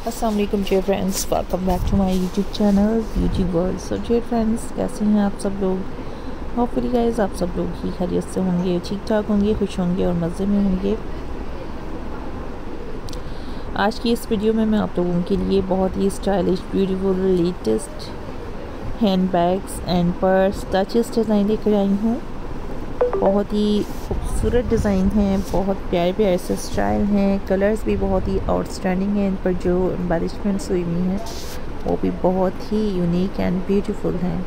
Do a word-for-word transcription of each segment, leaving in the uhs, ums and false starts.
अस्सलाम वालेकुम dear friends, welcome back to my YouTube channel beauty world. So dear friends, कैसे हैं आप सब लोग। होपफुली गाइस आप सब लोग ही खैरियत से होंगे, ठीक ठाक होंगे, खुश होंगे और मज़े में होंगे। आज की इस वीडियो में मैं आप लोगों के लिए बहुत ही stylish, beautiful, latest hand bags and purse touches design लेकर आई हूँ। बहुत ही खूबसूरत डिज़ाइन हैं, बहुत प्यारे प्यारे से स्टाइल हैं, कलर्स भी बहुत ही आउटस्टैंडिंग हैं। इन पर जो एम्बेलिशमेंट्स हुई हुई हैं वो भी बहुत ही यूनिक एंड ब्यूटीफुल हैं।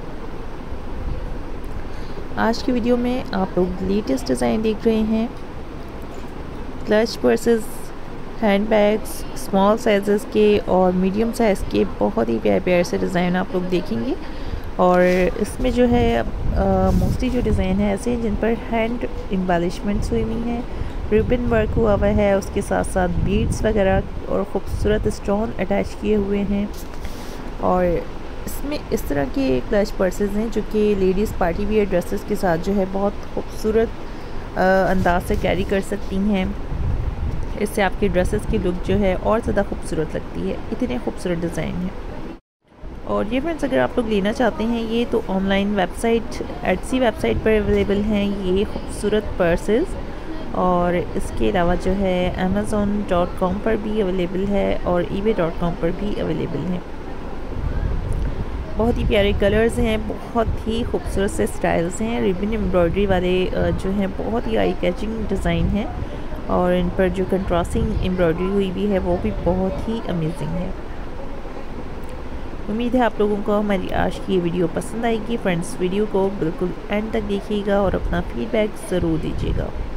आज की वीडियो में आप लोग लेटेस्ट डिज़ाइन देख रहे हैं। Clutch purses, hand bags, small size के और मीडियम साइज़ के बहुत ही प्यारे प्यारे से डिज़ाइन आप लोग देखेंगे। और इसमें जो है मोस्टली जो डिज़ाइन है ऐसे हैं जिन पर हैंड एम्बेलिशमेंट्स हुई हुई हैं, रिबन वर्क हुआ हुआ है, उसके साथ साथ बीड्स वगैरह और ख़ूबसूरत स्टोन अटैच किए हुए हैं। और इसमें इस तरह के क्लच पर्सेस हैं जो कि लेडीज़ पार्टी वियर ड्रेसेस के साथ जो है बहुत खूबसूरत अंदाज से कैरी कर सकती हैं। इससे आपके ड्रेसेस की लुक जो है और ज़्यादा खूबसूरत लगती है। इतने खूबसूरत डिज़ाइन हैं। और ये फ्रेंड्स, अगर आप लोग लेना चाहते हैं ये तो ऑनलाइन वेबसाइट एटसी वेबसाइट पर अवेलेबल हैं ये खूबसूरत पर्सेस। और इसके अलावा जो है अमेज़ोन डॉट कॉम पर भी अवेलेबल है और ईबे डॉट कॉम पर भी अवेलेबल हैं। बहुत ही प्यारे कलर्स हैं, बहुत ही खूबसूरत से स्टाइल्स हैं। रिबन एम्ब्रॉयडरी वाले जो हैं बहुत ही आई कैचिंग डिज़ाइन हैं और इन पर जो कंट्रास्टिंग एम्ब्रॉयडरी हुई भी है वो भी बहुत ही अमेजिंग है। उम्मीद है आप लोगों को हमारी आज की ये वीडियो पसंद आएगी। फ्रेंड्स, वीडियो को बिल्कुल एंड तक देखिएगा और अपना फीडबैक ज़रूर दीजिएगा।